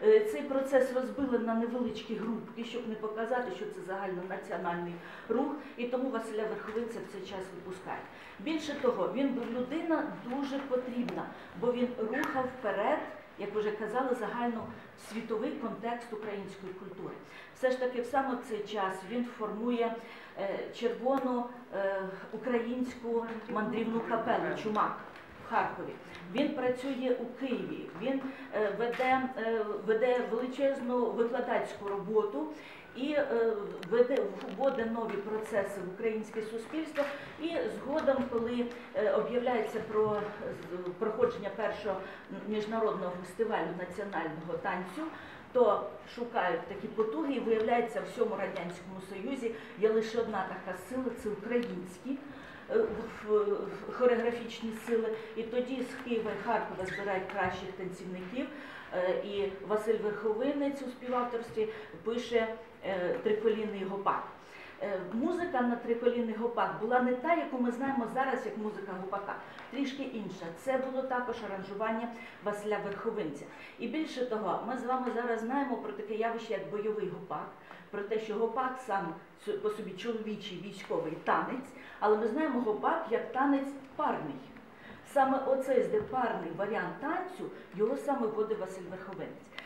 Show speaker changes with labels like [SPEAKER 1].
[SPEAKER 1] Цей процес розбили на невеличкі групки, щоб не показати, що це загальнонаціональний рух, і тому Василя Верховинця в цей час випускають. Більше того, він був людина дуже потрібна, бо він рухав вперед, як вже казали, загальносвітовий контекст української культури. Все ж таки, саме в цей час він формує червону українську мандрівну капелу «Чумак» в Харкові. Він працює у Києві, він веде величезну викладацьку роботу і вводить нові процеси в українське суспільство. І згодом, коли об'являється про проходження першого міжнародного фестивалю національного танцю, то шукають такі потуги, і виявляється, в всьому Радянському Союзі є лише одна така сила – це українські хореографічні сили. І тоді з Києва і Харкова збирають кращих танцівників, і Василь Верховинець у співавторстві пише «Триколінний гопак». Музика на «Триколінний гопак» була не та, яку ми знаємо зараз, як музика гопака, трішки інша. Це було також аранжування Василя Верховинця. І більше того, ми з вами зараз знаємо про таке явище, як бойовий гопак, про те, що гопак сам по собі чоловічий військовий танець, але ми знаємо гопак як танець парний. Саме оцей парний варіант танцю, його саме вводив Василь Верховинець.